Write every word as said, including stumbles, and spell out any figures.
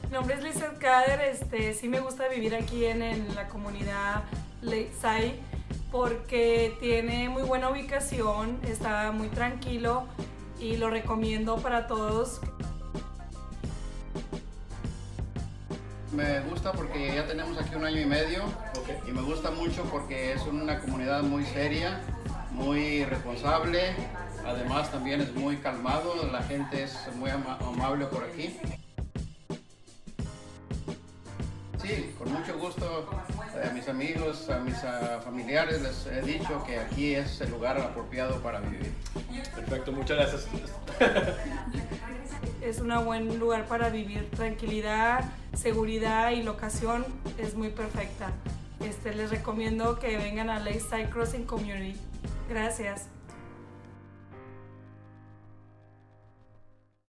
Mi nombre es Lizeth Kader, este, sí me gusta vivir aquí en, en la comunidad Lakeside porque tiene muy buena ubicación, está muy tranquilo y lo recomiendo para todos. Me gusta porque ya tenemos aquí un año y medio, Okay. y me gusta mucho porque es una comunidad muy seria, muy responsable, además también es muy calmado, la gente es muy ama amable por aquí. Sí, con mucho gusto a mis amigos, a mis a familiares les he dicho que aquí es el lugar apropiado para vivir. Perfecto, muchas gracias. Es un buen lugar para vivir, tranquilidad, seguridad y locación es muy perfecta. Este, les recomiendo que vengan a Lakeside Crossing Community. Gracias.